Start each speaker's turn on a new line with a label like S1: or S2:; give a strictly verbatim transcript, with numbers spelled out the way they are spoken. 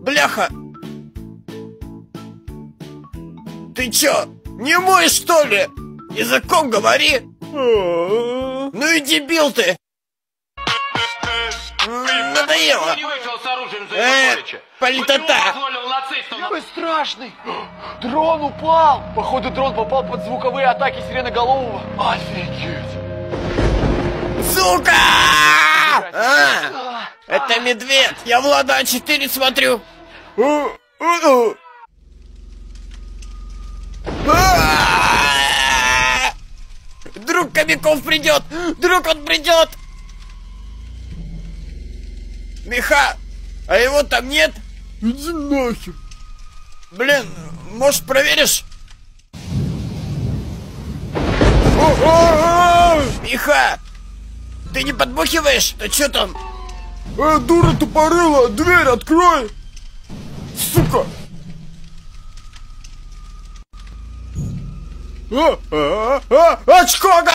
S1: Бляха! Ты чё, не мой, что ли? Языком говори! Ну и дебил ты! Надоело! Э, политота!
S2: Какой страшный! Дрон упал! Походу дрон попал под звуковые атаки сиреноголового. Офигеть!
S1: Сука! А, это медведь! Я Влада А четыре смотрю! Друг Хомяков придет! Друг, он придет! Миха, а его там нет?
S3: Иди нахер.
S1: Блин, может, проверишь? Миха, ты не подбухиваешь? Да что там?
S3: Э, дура тупорыла, дверь открой! Сука! А, а, а, очко!